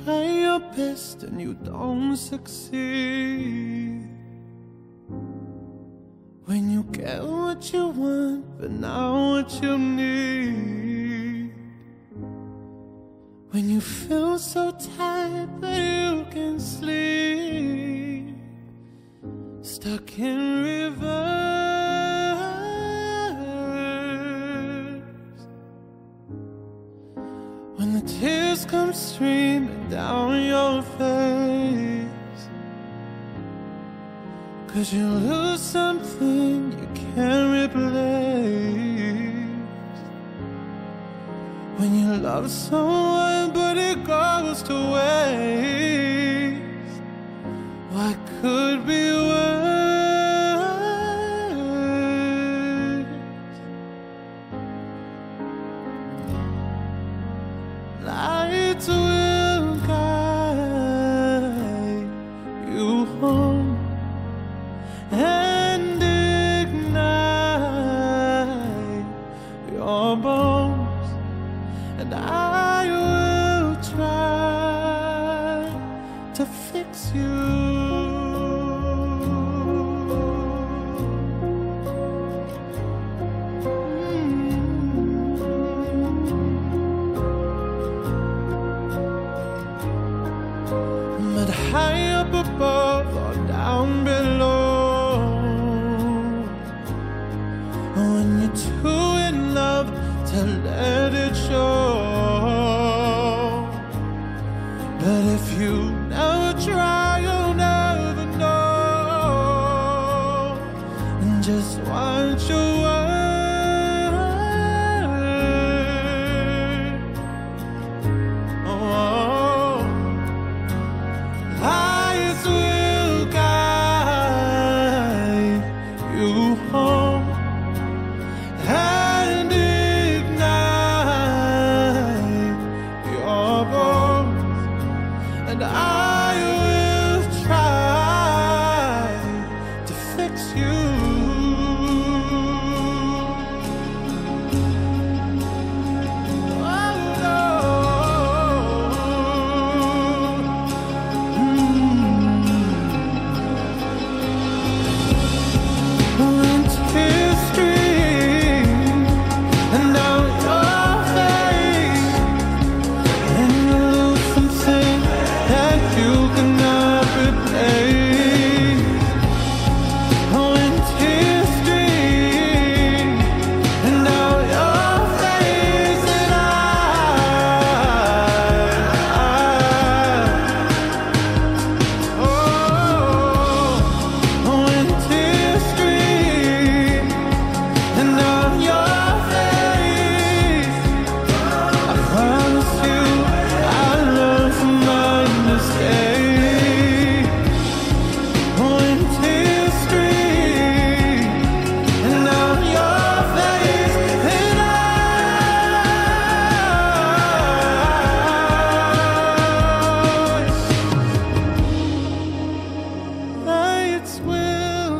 try your best and you don't succeed, when you get what you want but not what you need, when you feel so tired but you can sleep, stuck in reverse, when the tears come streaming down your face, 'cause you lose something you can't replace, when you love someone but it goes to waste. What could be worse? Lights will guide you home and ignite your bones, and I will try to fix you. But high up above or down below, when you're too in love to let it show. But if you never try, you'll never know. And just watch your word. Oh, lights will guide you home and ignite your bones, and I will try to fix you. Oh no. When tears stream and down your face, and you lose something that you cannot replace. When tears stream and down your face, and when tears stream and down your face, I promise you I'll learn from my mistake. When tears stream and down your face, and lights will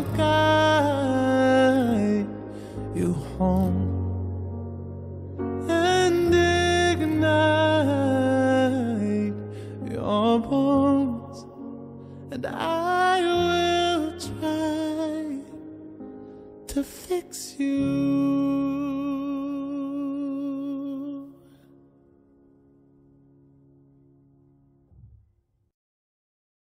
guide you home and ignite your bones, and I will try to fix you.